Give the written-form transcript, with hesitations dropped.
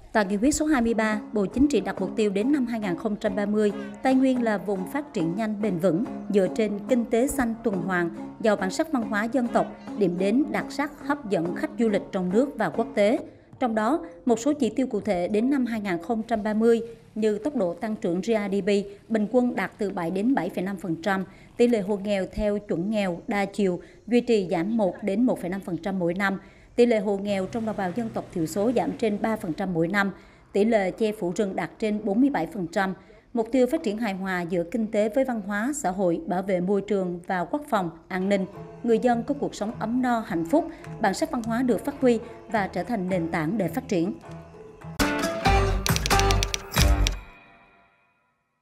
Tại nghị quyết số 23, Bộ Chính trị đặt mục tiêu đến năm 2030, Tây Nguyên là vùng phát triển nhanh bền vững, dựa trên kinh tế xanh tuần hoàn, giàu bản sắc văn hóa dân tộc, điểm đến đặc sắc hấp dẫn khách du lịch trong nước và quốc tế. Trong đó, một số chỉ tiêu cụ thể đến năm 2030 như tốc độ tăng trưởng GDP bình quân đạt từ 7 đến 7,5%, tỷ lệ hộ nghèo theo chuẩn nghèo đa chiều duy trì giảm 1 đến 1,5% mỗi năm, tỷ lệ hộ nghèo trong đồng bào dân tộc thiểu số giảm trên 3% mỗi năm, tỷ lệ che phủ rừng đạt trên 47%, mục tiêu phát triển hài hòa giữa kinh tế với văn hóa, xã hội, bảo vệ môi trường và quốc phòng, an ninh. Người dân có cuộc sống ấm no, hạnh phúc, bản sắc văn hóa được phát huy và trở thành nền tảng để phát triển.